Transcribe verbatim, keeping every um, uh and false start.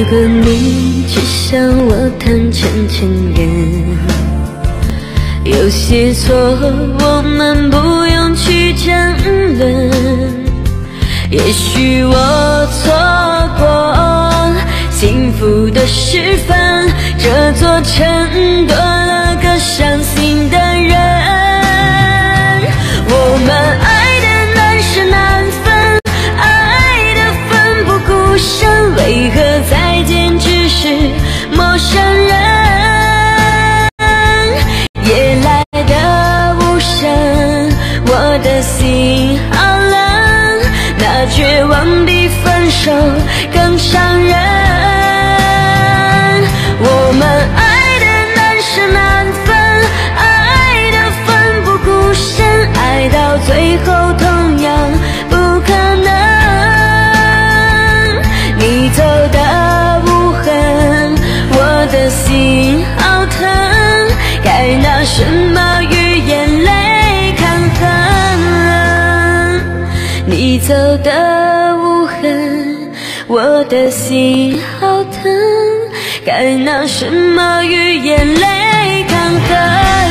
如果你只向我坦诚承认，有些错我们不用去争论。也许我错过幸福的时分，这座城多了个伤心的人。我们爱的难舍难分，爱的奋不顾身，为何再见只是陌生人？夜来的无声，我的心好冷，那绝望比分手更伤人。我们爱的难舍难分，爱的奋不顾身，爱到最后同样不可能。你走的无痕，我的心好疼，该拿什么与眼泪抗衡？你走的无痕，我的心好疼，该拿什么与眼泪抗衡？